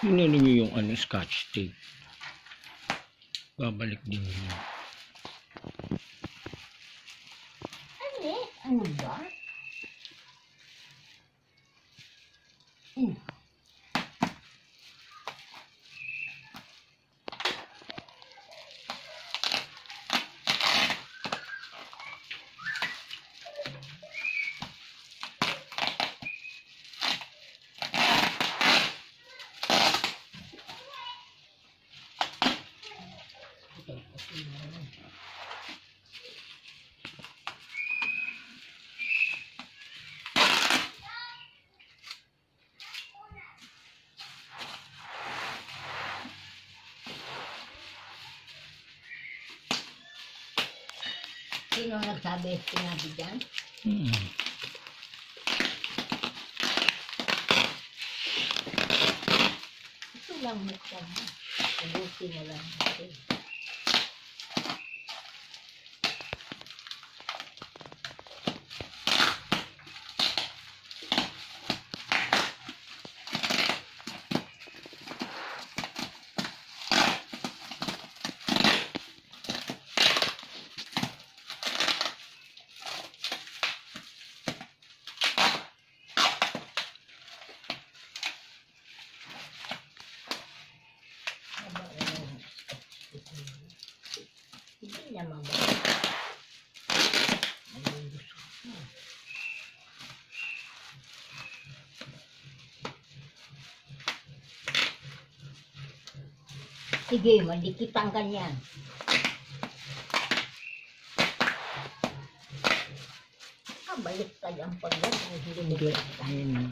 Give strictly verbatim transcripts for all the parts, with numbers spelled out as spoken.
Inano nyo yung ano, scotch tape. Babalik din yun. Ano? Ano ba? Hmm. Sino nagsabi? Sinabi dyan? Hmm. Ito lang mukha mo. Abutin mo lang natin. Hindi naman ba? Sige, madikitan ka niyan. Ah, balik ka lang pag yan. Hindi ka. Ayun.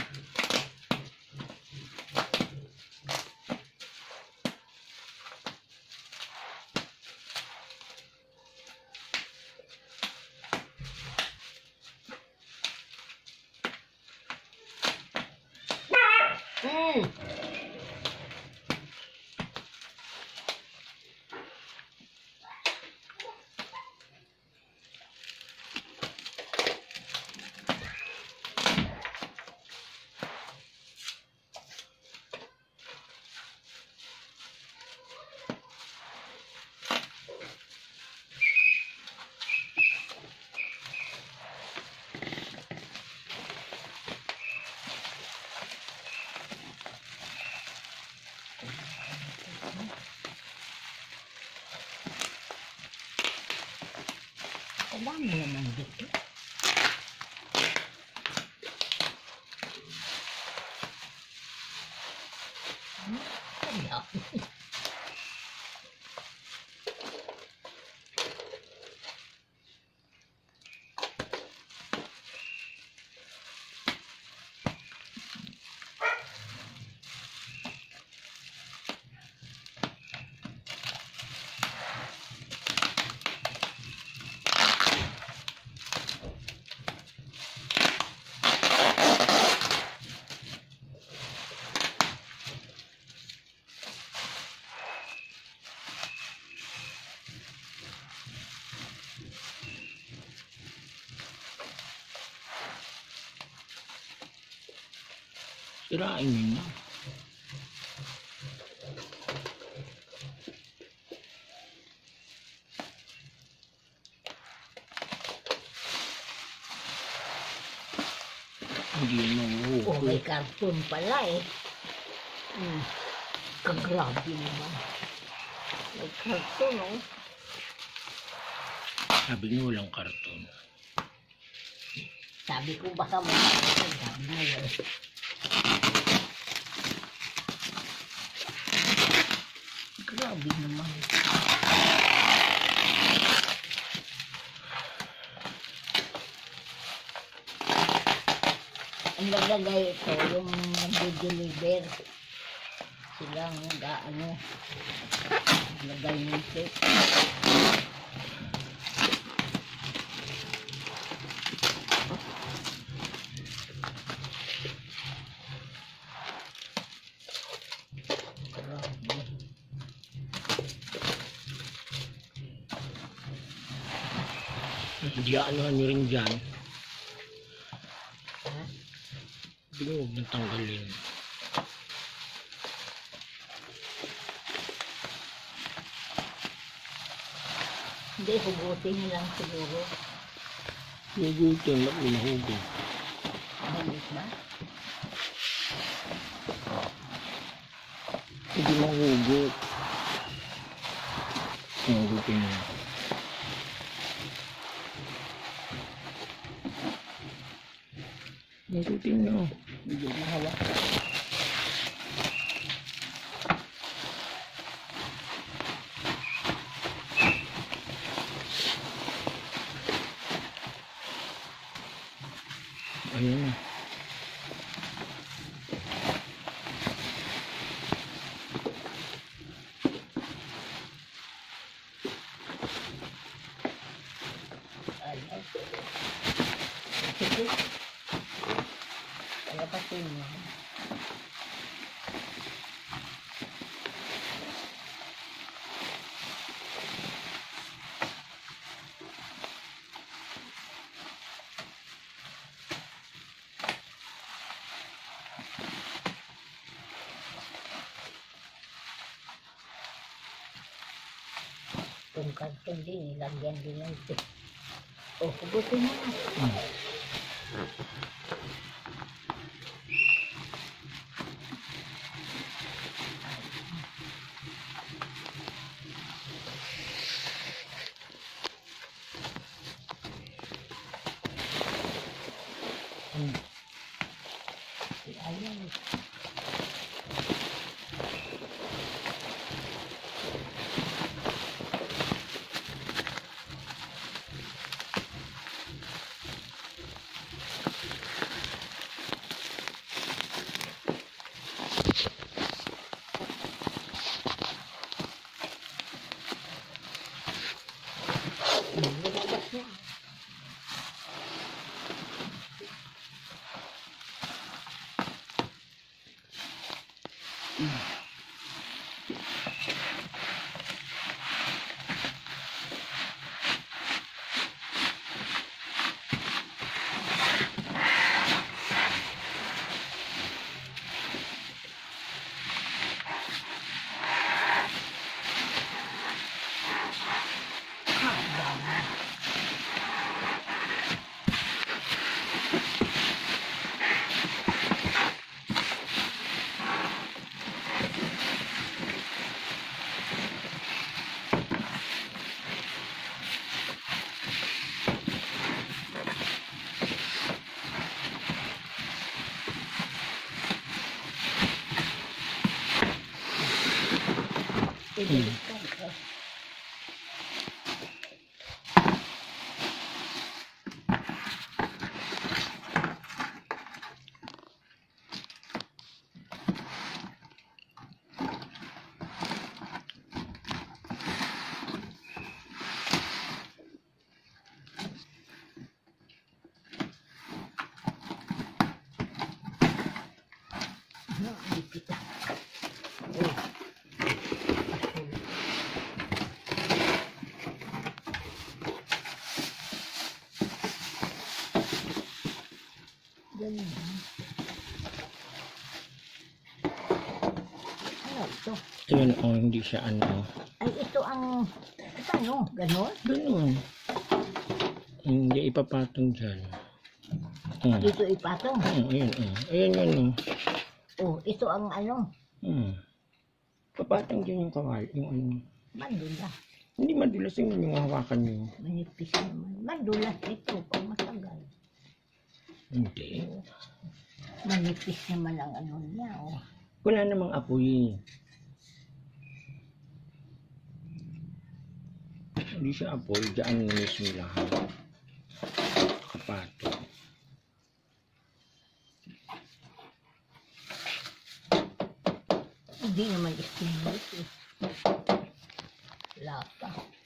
Hmm. Ang dami naman dito. Hmm? Ang dami. Sirain nyo na. Hindi yun Oh, may mahuhuli. karton pala eh. Hmm. Kagrabe naman. May karton oh. Sabi nyo walang karton. Sabi ko baka may karton. Sabi mo wala. Grabe naman. Ang naglagay ito, yung nag-deliver. Silang nag-ano. Naglagay nito. Hindi ano nyo rin dyan. Ha? Hindi nyo huwag nang tanggalin. Hindi, hugutin niyo lang siguro. Hugutin, ba't may nahugot? Balik ba? Hindi mahugot. Hugutin mo. Hugutin mo. Hindi mo hawak. Ayan na. Ayaw. Sige. Palapasin mo. Itong karton din, nilagyan din ng ito. O, hugutin mo na. Hmm. Hmm. Ayaw. Nilabas niya. Ibalikan ko. Ano, ipit ah. Oh. Ganyan. Ano ito? Ayan, oh, hindi siya ano. Ay, ito ang... Ito ano? Ganon? Ganun. Hindi ipapatong dyan. Hmm. Dito ipatong. Hmm, ayan, oh. Ayan yun, oh. Oh, ito ang ano? Hmm. Papatong dyan yung kawal, yung ano. Mandulas. Hindi madulas yung yung hawakan nyo. Manipis naman. Mandulas ito pag matagal. Hindi. Oh. Manipis naman ang ano niya. Oh. Wala namang apoy. Hindi siya apoy. Diyan na mismo lahat. Kapatong. Hindi naman istinus eh. Wala pa.